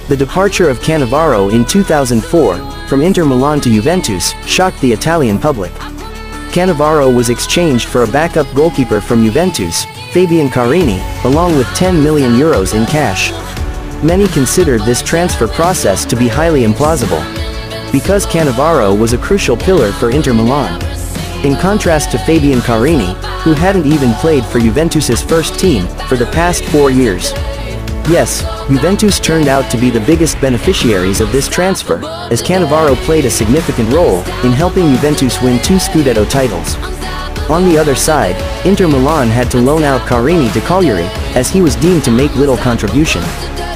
The departure of Cannavaro in 2004, from Inter Milan to Juventus, shocked the Italian public. Cannavaro was exchanged for a backup goalkeeper from Juventus, Fabian Carini, along with €10 million in cash. Many considered this transfer process to be highly implausible, because Cannavaro was a crucial pillar for Inter Milan. In contrast to Fabian Carini, who hadn't even played for Juventus's first team for the past 4 years. Yes, Juventus turned out to be the biggest beneficiaries of this transfer, as Cannavaro played a significant role in helping Juventus win 2 Scudetto titles. On the other side, Inter Milan had to loan out Carini to Cagliari, as he was deemed to make little contribution.